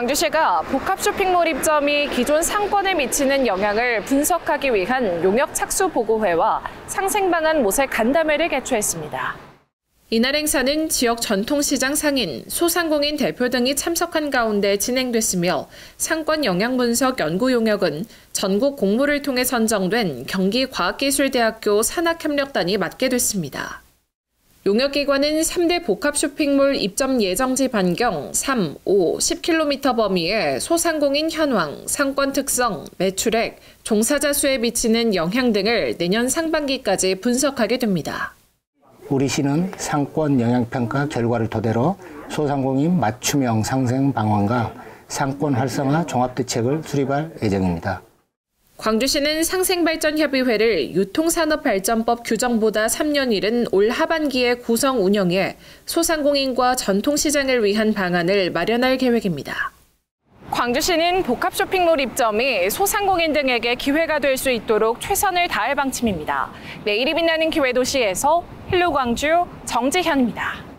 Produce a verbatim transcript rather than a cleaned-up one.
광주시가 복합 쇼핑몰 입점이 기존 상권에 미치는 영향을 분석하기 위한 용역 착수 보고회와 상생 방안 모색 간담회를 개최했습니다. 이날 행사는 지역 전통시장 상인, 소상공인 대표 등이 참석한 가운데 진행됐으며 상권 영향 분석 연구 용역은 전국 공모를 통해 선정된 경기과학기술대학교 산학협력단이 맡게 됐습니다. 용역기관은 삼 대 복합 쇼핑몰 입점 예정지 반경 삼, 오, 십 킬로미터 범위의 소상공인 현황, 상권 특성, 매출액, 종사자 수에 미치는 영향 등을 내년 상반기까지 분석하게 됩니다. 우리 시는 상권 영향평가 결과를 토대로 소상공인 맞춤형 상생 방안과 상권 활성화 종합대책을 수립할 예정입니다. 광주시는 상생발전협의회를 유통산업발전법 규정보다 삼 년 이른 올 하반기에 구성 운영해 소상공인과 전통시장을 위한 방안을 마련할 계획입니다. 광주시는 복합 쇼핑몰 입점이 소상공인 등에게 기회가 될 수 있도록 최선을 다할 방침입니다. 내일이 빛나는 기회도시에서 헬로광주 정지현입니다.